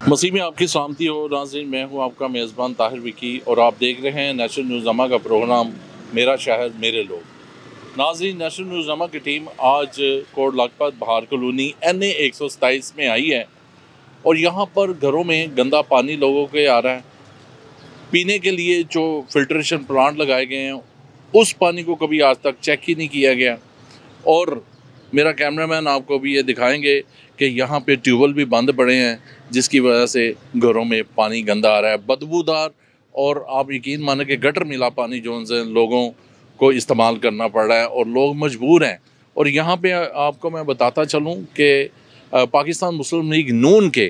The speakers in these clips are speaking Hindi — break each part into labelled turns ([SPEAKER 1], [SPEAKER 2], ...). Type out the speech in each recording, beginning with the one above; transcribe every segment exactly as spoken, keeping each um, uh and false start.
[SPEAKER 1] मसीह में आपकी सलामती हो नाज़रीन। मैं हूं आपका मेज़बान ताहिर विकी और आप देख रहे हैं नेशनल न्यूज़नामा का प्रोग्राम मेरा शहर मेरे लोग। नाज़रीन, नेशनल न्यूज़नामा की टीम आज कोट लखपत बहार कॉलोनी एन ए एक सौ सताईस में आई है और यहाँ पर घरों में गंदा पानी लोगों के आ रहा है। पीने के लिए जो फिल्ट्रेशन प्लांट लगाए गए हैं उस पानी को कभी आज तक चेक ही नहीं किया गया। और मेरा कैमरामैन आपको भी ये दिखाएंगे कि यहाँ पे ट्यूबवेल भी बंद पड़े हैं जिसकी वजह से घरों में पानी गंदा आ रहा है, बदबूदार। और आप यकीन माने कि गटर मिला पानी जो उनसे लोगों को इस्तेमाल करना पड़ रहा है और लोग मजबूर हैं। और यहाँ पे आपको मैं बताता चलूँ कि पाकिस्तान मुस्लिम लीग नून के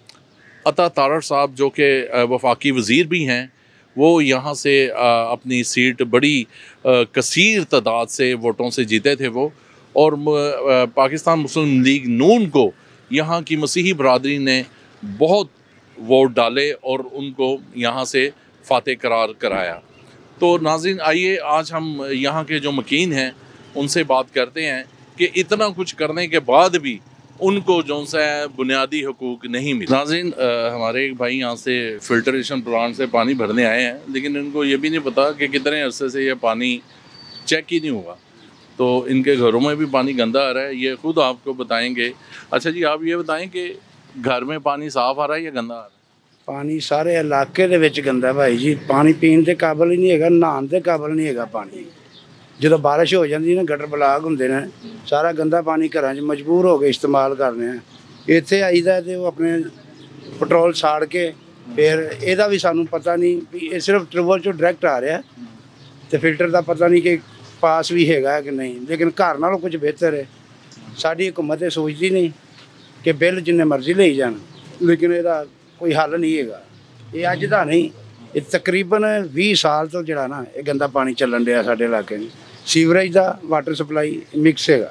[SPEAKER 1] अता तारड़ साहब जो कि वफाकी वज़ीर भी हैं, वो यहाँ से अपनी सीट बड़ी कसीर तादाद से वोटों से जीते थे वो। और पाकिस्तान मुस्लिम लीग नून को यहाँ की मसीही बरादरी ने बहुत वोट डाले और उनको यहाँ से फातेह करार कराया। तो नाज़रीन, आइए आज हम यहाँ के जो मकीन हैं उनसे बात करते हैं कि इतना कुछ करने के बाद भी उनको जो सा बुनियादी हकूक़ नहीं मिले। नाज़रीन, हमारे एक भाई यहाँ से फिल्ट्रेशन प्लांट से पानी भरने आए हैं, लेकिन इनको ये भी नहीं पता कि कितने अरसे से ये पानी चेक ही नहीं हुआ, तो इनके घरों में भी पानी गंदा आ रहा है। ये खुद आपको बताएंगे। अच्छा जी, आप ये बताएं कि घर में पानी साफ़ आ रहा है या गंदा आ रहा है?
[SPEAKER 2] पानी सारे इलाके दे विच गंदा भाई जी। पानी पीने के काबिल ही नहीं है, नहाने के काबिल नहीं है पानी। जो बारिश हो जाती ना, गटर ब्लाक होंगे ने, सारा गंदा पानी घर च मजबूर हो गए इस्तेमाल करने। इत्थे आईदा ते वो अपने पेट्रोल साड़ के फिर एदा भी सानू पता नहीं भी सिर्फ ट्यूबवेल चो डायरैक्ट आ रहा है, तो फिल्टर का पता नहीं कि पास भी हैगा कि नहीं। लेकिन घर नालों कुछ बेहतर है। साडी हुकूमत सोचती नहीं कि बिल जिन्ने मर्जी ले जान, लेकिन ਇਹਦਾ कोई हल नहीं है। ये अज का नहीं, ये तकरीबन बीस साल तो जड़ा ना ये गंदा पानी चलन रहा साडे इलाके में। सीवरेज का वाटर सप्लाई मिक्स है,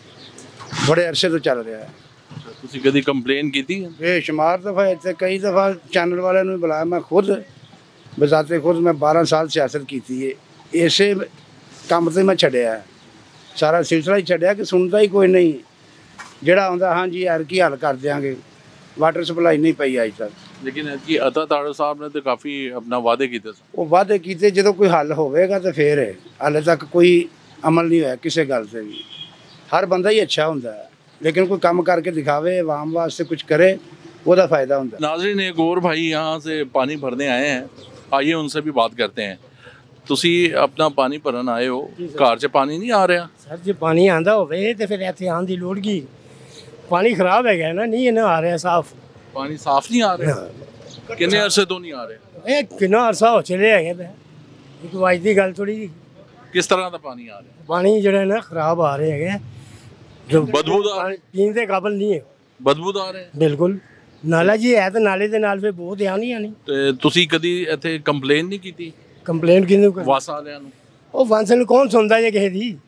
[SPEAKER 2] बड़े अरसे तो चल रहा है।
[SPEAKER 1] तुसी कदी कंप्लेन की थी?
[SPEAKER 2] बेशुमार दफ़ा इतने कई दफ़ा चैनल वाले ने बुलाया। मैं खुद बजाते खुद मैं बारह साल सियासत की थी, इसे काम से मैं छड्या है। सारा सिलसिला ही छड्या कि सुनता ही कोई नहीं। जड़ा आंदा हाँ जी यार की हल कर देंगे, वाटर सप्लाई नहीं पई अज तक।
[SPEAKER 1] लेकिन कि अता तारड़ साहब ने तो काफ़ी अपना वादे किए।
[SPEAKER 2] वो वादे किए, जो कोई हल होगा तो फिर है। हाले तक कोई अमल नहीं होया किसी गल से भी। हर बंदा ही अच्छा होंदा है, लेकिन कोई काम करके दिखावे, आवाम वास्ते कुछ करे, वह फायदा होंदा।
[SPEAKER 1] नाज़रीन, एक और भाई यहाँ से पानी भरने आए हैं, आइए उनसे भी बात करते हैं। तुसी अपना पानी भरन आए हो, घर च पानी नहीं आ रहा?
[SPEAKER 3] सर जी, पानी आंदा होवे ते फिर इत्थे आने दी लोड़ की? पानी खराब है गया ना, नहीं इन्हें आ रहा साफ
[SPEAKER 1] पानी। साफ नहीं आ रहा? किन्ने अरसे तो नहीं आ रहे?
[SPEAKER 3] ए कितना अरसा हो चले है एक वाज दी गल थोड़ी।
[SPEAKER 1] किस तरह का पानी आ रहा है?
[SPEAKER 3] पानी जड़ा ना खराब आ रहे है, जो
[SPEAKER 1] बदबूदार,
[SPEAKER 3] पीने के काबिल नहीं है।
[SPEAKER 1] बदबूदार है
[SPEAKER 3] बिल्कुल। नाला जी है तो नाले दे नाल फिर बहुत ध्यान ही आनी।
[SPEAKER 1] ते तुसी कदी इत्थे कंप्लेन नहीं कीती?
[SPEAKER 3] कंप्लेन किहनू कर?
[SPEAKER 1] वासा वालियां नूं।
[SPEAKER 3] ओ वासा नूं कौन सुनदा जे किसे दी?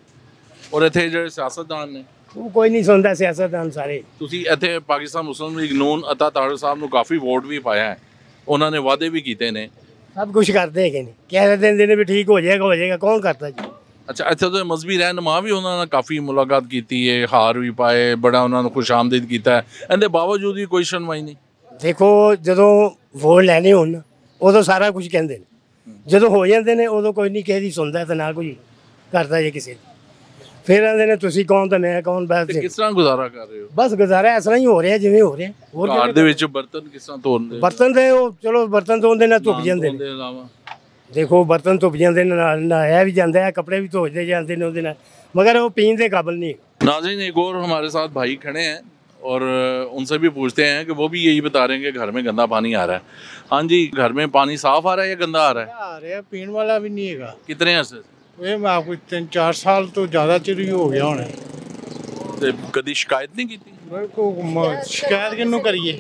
[SPEAKER 1] और इत्थे ਜਿਹੜੇ ਸਿਆਸਤਦਾਨ ਨੇ
[SPEAKER 3] ਉਹ ਕੋਈ ਨਹੀਂ ਸੁਣਦਾ, ਸਿਆਸਤਦਾਨ ਸਾਰੇ।
[SPEAKER 1] ਤੁਸੀਂ ਇੱਥੇ ਪਾਕਿਸਤਾਨ ਮੁਸਲਿਮ ਲੀਗ ਨੂਨ ਅਤਾ ਤਾਰੜ ਸਾਹਿਬ ਨੂੰ ਕਾਫੀ ਵੋਟ ਵੀ ਪਾਇਆ ਹੈ, ਉਹਨਾਂ ਨੇ ਵਾਅਦੇ ਵੀ ਕੀਤੇ ਨੇ,
[SPEAKER 3] ਸਭ ਕੁਝ ਕਰਦੇ ਹੈਗੇ ਨੇ, ਕਹਿ ਦਿੰਦੇ ਨੇ ਵੀ ਠੀਕ ਹੋ ਜਾਏਗਾ ਹੋ ਜਾਏਗਾ, ਕੌਣ ਕਰਦਾ ਜੀ?
[SPEAKER 1] ਅੱਛਾ, ਇੱਥੇ ਦੇ ਮਜ਼ਹਬੀ ਰਹਿਨੁਮਾ ਵੀ ਉਹਨਾਂ ਨਾਲ ਕਾਫੀ ਮੁਲਾਕਾਤ ਕੀਤੀ ਹੈ, ਹਾਰ ਵੀ ਪਾਏ, ਬੜਾ ਉਹਨਾਂ ਨੂੰ ਖੁਸ਼ ਆਮਦੀਦ ਕੀਤਾ ਹੈ, ਇਹਦੇ ਬਾਵਜੂਦ ਵੀ ਕੋਈ ਸੁਣਵਾਈ ਨਹੀਂ।
[SPEAKER 3] ਦੇਖੋ, ਜਦੋਂ ਵੋਟ ਲੈਣੇ ਹੋਣ ਉਦੋਂ ਸਾਰਾ ਕੁਝ ਕਹਿੰਦੇ ਨੇ, ਜਦੋਂ ਹੋ ਜਾਂਦੇ ਨੇ ਉਦੋਂ ਕੋਈ ਨਹੀਂ ਕਿਸੇ ਦੀ ਸੁਣਦਾ ਤੇ ਨਾ ਕੋਈ ਕਰਦਾ ਜੇ ਕਿਸੇ ਦੀ। फिर आते ने तुसी कौन तो मैं कौन, बस
[SPEAKER 1] किस तरह गुजारा कर रहे हो?
[SPEAKER 3] बस गुजारा इस तरह ही हो रहा है जिवें हो रहा है।
[SPEAKER 1] और घर दे विच बर्तन किस तरह धोंदे?
[SPEAKER 3] बर्तन ते चलो बर्तन धोंदे ना धुप जांदे ने। देखो बर्तन धुप जांदे ने, नहाया भी जांदा है, कपड़े भी धोते जांदे ने उहदे नाल, मगर वो पीने के काबिल नहीं।
[SPEAKER 1] नाज़रीन, एक और हमारे साथ भाई खड़े हैं और उनसे भी पूछते हैं कि वो भी यही बता रहे हैं कि घर में गंदा पानी आ रहा है। हाँ जी, घर में पानी साफ आ रहा है या गंदा आ रहा है?
[SPEAKER 4] आ रहा है, पीने वाला भी नहीं है।
[SPEAKER 1] कितने अरसे से?
[SPEAKER 4] ये मैं आपको तीन चार साल तो ज़्यादा चिर ही हो गया होना।
[SPEAKER 1] ते कदी शिकायत नहीं की थी?
[SPEAKER 4] मेरे को शिकायत किन्नू करिए?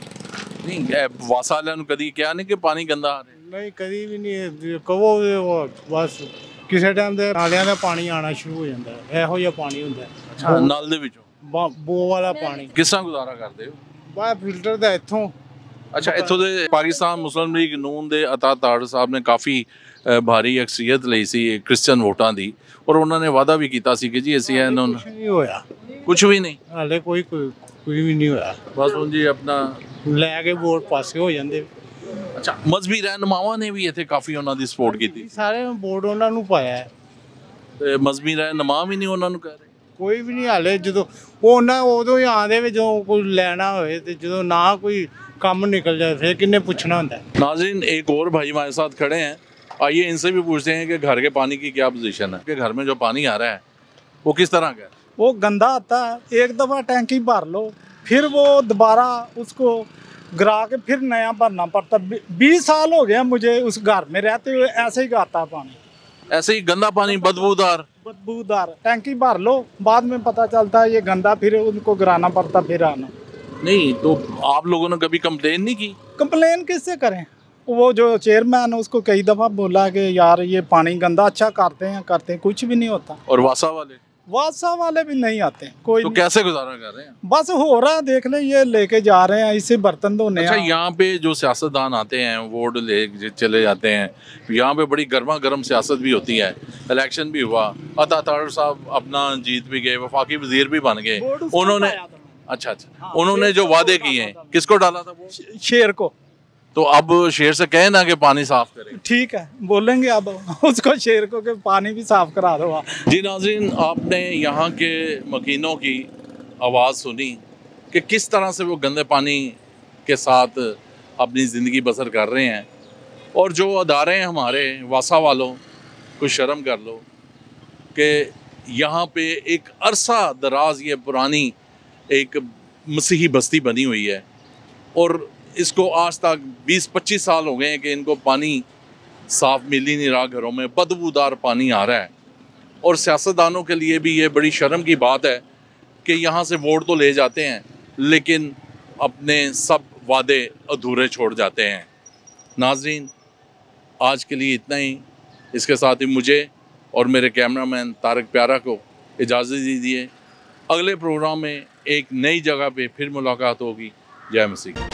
[SPEAKER 1] नहीं, वासा वालियां नूं कदी क्या नहीं कि पानी गंदा आ रहा है?
[SPEAKER 4] नहीं, कभी भी नहीं कहो। बस किसी टाइम दे नालियां दा पानी आना शुरू हो जाता है, ਇਹੋ ਜਿਹਾ पानी ਹੁੰਦਾ है।
[SPEAKER 1] अच्छा, नल दे विचों
[SPEAKER 4] बो वाला पानी
[SPEAKER 1] किस तरह गुजारा करते हो?
[SPEAKER 4] बस फिल्टर दा इत्थों।
[SPEAKER 1] अच्छा, इत्थों दे पाकिस्तान मुस्लिम लीग नून दे अता तारड़ साहब ने काफ़ी भारी अक्सीयत ਲਈ ਸੀ ਕ੍ਰਿਸਚਨ ਵੋਟਾਂ ਦੀ, ਔਰ ਉਹਨਾਂ ਨੇ ਵਾਅਦਾ ਵੀ ਕੀਤਾ ਸੀ ਕਿ ਜੀ ਅਸੀਂ ਇਹਨਾਂ ਨੂੰ
[SPEAKER 4] कुछ नहीं होया,
[SPEAKER 1] ਕੁਝ ਵੀ ਨਹੀਂ।
[SPEAKER 4] हाले कोई कोई कोई भी नहीं होया।
[SPEAKER 1] बस ਹੁਣ जी अपना
[SPEAKER 4] ਲੈ ਕੇ ਵੋਟ ਪਾਸੇ ਹੋ ਜਾਂਦੇ।
[SPEAKER 1] ਅੱਛਾ, ਮਜ਼ਬੀ ਰਹਿਨੁਮਾਵਾਂ ਨੇ ਵੀ ਇੱਥੇ ਕਾਫੀ ਉਹਨਾਂ ਦੀ ਸਪੋਰਟ ਕੀਤੀ
[SPEAKER 4] ਸਾਰੇ ਵੋਟ ਉਹਨਾਂ ਨੂੰ ਪਾਇਆ ਹੈ।
[SPEAKER 1] ਤੇ ਮਜ਼ਬੀ ਰਹਿਨੁਮਾ ਵੀ ਨਹੀਂ ਉਹਨਾਂ ਨੂੰ ਕਹਿ ਰਹੇ?
[SPEAKER 4] ਕੋਈ ਵੀ ਨਹੀਂ ਹਾਲੇ, ਜਦੋਂ ਉਹ ਉਹਨਾਂ ਉਦੋਂ ਹੀ ਆਉਂਦੇ ਵੀ ਜਦੋਂ ਕੋਈ ਲੈਣਾ ਹੋਏ, ਤੇ ਜਦੋਂ ਨਾ ਕੋਈ ਕੰਮ ਨਿਕਲ जाए फिर किन्ने पूछना होता है।
[SPEAKER 1] नाज़रीन, एक और भाई हमारे साथ खड़े हैं, आइए इनसे भी पूछते हैं कि घर के पानी की क्या पोजीशन है, कि घर में जो पानी आ रहा है वो किस तरह का है?
[SPEAKER 4] वो गंदा आता है, एक दफ़ा टैंकी भर लो फिर वो दोबारा उसको गिरा के फिर नया भरना पड़ता। बीस साल हो गया मुझे उस घर में रहते हुए, ऐसे ही आता है पानी,
[SPEAKER 1] ऐसे ही गंदा पानी, बदबूदार
[SPEAKER 4] बदबूदार। टैंकी भर लो, बाद में पता चलता है ये गंदा, फिर उनको गिराना पड़ता, फिर आना।
[SPEAKER 1] नहीं तो आप लोगों ने कभी कंप्लेन नहीं की?
[SPEAKER 4] कंप्लेन किससे करें? वो जो चेयरमैन है उसको कई दफ़ा बोला कि यार ये पानी गंदा, अच्छा करते हैं करते हैं, कुछ भी नहीं होता।
[SPEAKER 1] और वासा वाले
[SPEAKER 4] वासा वाले भी नहीं आते कोई।
[SPEAKER 1] तो कैसे गुजारा कर रहे हैं?
[SPEAKER 4] बस हो रहा है, देख ले ये लेके जा रहे हैं, इससे बर्तन धोने।
[SPEAKER 1] अच्छा, यहाँ पे जो सियासतदान आते हैं वोट ले चले जाते हैं, यहाँ पे बड़ी गर्मा गर्म सियासत भी होती है, इलेक्शन भी हुआ, अता ताहिर साहब अपना जीत भी गए, वफाकी वजीर भी बन गए उन्होंने। अच्छा अच्छा, हाँ, उन्होंने जो वादे किए हैं, किसको डाला था वो?
[SPEAKER 4] शेर को।
[SPEAKER 1] तो अब शेर से कहे ना कि पानी साफ करें।
[SPEAKER 4] ठीक है, बोलेंगे अब उसको शेर को कि पानी भी साफ करा दो।
[SPEAKER 1] जी नाज़रीन, आपने यहाँ के मकीनों की आवाज़ सुनी कि किस तरह से वो गंदे पानी के साथ अपनी ज़िंदगी बसर कर रहे हैं। और जो अदारे हैं हमारे वासा वालों, कुछ शर्म कर लो कि यहाँ पे एक अरसा दराज ये पुरानी एक मसीही बस्ती बनी हुई है और इसको आज तक बीस पच्चीस साल हो गए हैं कि इनको पानी साफ मिल ही नहीं रहा, घरों में बदबूदार पानी आ रहा है। और सियासतदानों के लिए भी ये बड़ी शर्म की बात है कि यहाँ से वोट तो ले जाते हैं लेकिन अपने सब वादे अधूरे छोड़ जाते हैं। नाज़रीन, आज के लिए इतना ही। इसके साथ ही मुझे और मेरे कैमरामैन तारक प्यारा को इजाज़त दीजिए। अगले प्रोग्राम में एक नई जगह पे फिर मुलाकात होगी। जय मसीह।